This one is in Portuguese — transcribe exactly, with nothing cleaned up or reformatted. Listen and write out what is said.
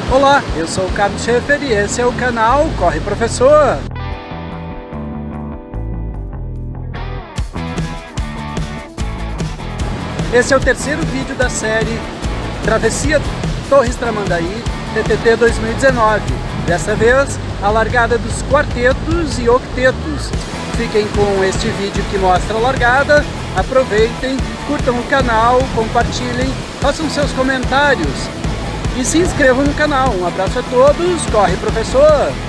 Olá, eu sou o Carlos Schaefer e esse é o canal Corre Professor! Esse é o terceiro vídeo da série Travessia Torres Tramandaí T T T dois mil e dezenove. Dessa vez, a largada dos quartetos e octetos. Fiquem com este vídeo que mostra a largada, aproveitem, curtam o canal, compartilhem, façam seus comentários e se inscrevam no canal. Um abraço a todos, corre professor!